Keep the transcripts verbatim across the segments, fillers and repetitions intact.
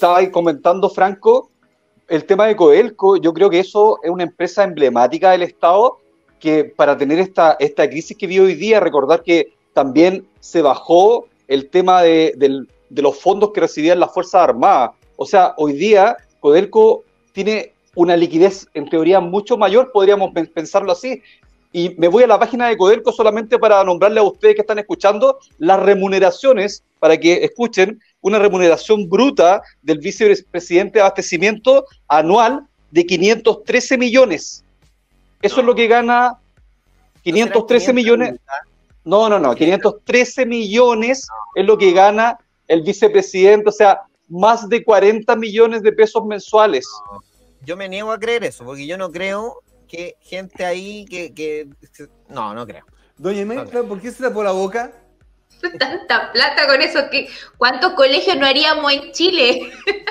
estaba ahí comentando Franco, el tema de Codelco, yo creo que eso es una empresa emblemática del Estado que para tener esta, esta crisis que vive hoy día, recordar que también se bajó el tema de, de, de los fondos que recibían las Fuerzas Armadas. O sea, hoy día Codelco tiene una liquidez en teoría mucho mayor, podríamos pensarlo así. Y me voy a la página de Codelco solamente para nombrarle a ustedes que están escuchando las remuneraciones, para que escuchen, una remuneración bruta del vicepresidente de abastecimiento anual de quinientos trece millones. Eso no. Es lo que gana quinientos trece millones. No, no, no, quinientos trece millones no. Es lo que gana el vicepresidente, o sea, más de cuarenta millones de pesos mensuales. No. Yo me niego a creer eso, porque yo no creo que gente ahí que... que... No, no creo. Doña Mezcla, ¿por qué se tapó la boca? Tanta plata con eso, que ¿cuántos colegios no haríamos en Chile?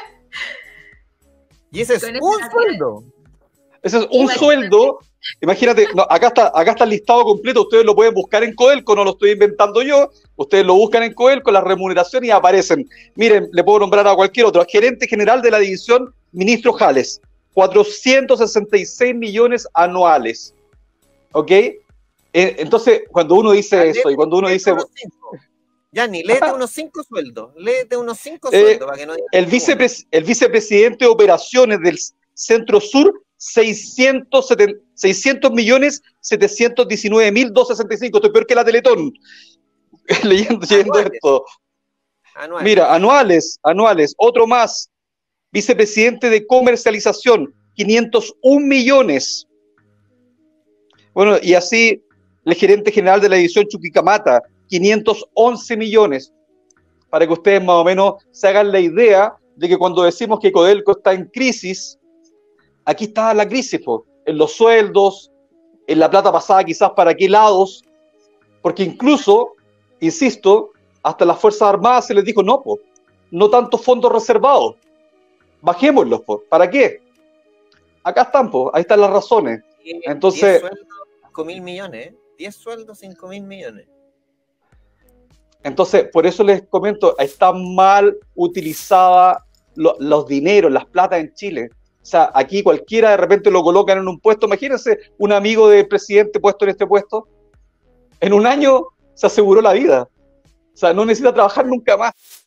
Y ese es un sueldo. Ese es un imagínate. sueldo. Imagínate, no, acá está, acá está el listado completo, ustedes lo pueden buscar en Codelco, no lo estoy inventando yo, ustedes lo buscan en Codelco, la remuneración y aparecen. Miren, le puedo nombrar a cualquier otro, gerente general de la división, ministro Jales, cuatrocientos sesenta y seis millones anuales. ¿Ok? Eh, entonces, cuando uno dice ya, eso y cuando uno dice... Ya, ni léete unos cinco sueldos, léete unos cinco sueldos. Eh, para que no el, vicepres el vicepresidente de operaciones del Centro Sur, seiscientos millones setecientos diecinueve mil doscientos sesenta y cinco. Estoy peor que la Teletón leyendo, leyendo esto. Anuales. Mira, anuales, anuales. Otro más. Vicepresidente de comercialización, quinientos un millones. Bueno, y así el gerente general de la división Chuquicamata, quinientos once millones. Para que ustedes más o menos se hagan la idea de que cuando decimos que Codelco está en crisis, aquí está la crisis, po, en los sueldos, en la plata pasada quizás para qué lados, porque incluso, insisto, hasta las Fuerzas Armadas se les dijo, no, po, no tantos fondos reservados, bajémoslos, po, ¿para qué? Acá están, po, ahí están las razones. Entonces, diez sueldos, cinco mil millones, ¿eh? diez sueldos, cinco mil millones. Entonces, por eso les comento, está mal utilizada lo, los dineros, las platas en Chile. O sea, aquí cualquiera de repente lo colocan en un puesto. Imagínense un amigo del presidente puesto en este puesto. En un año se aseguró la vida. O sea, no necesita trabajar nunca más.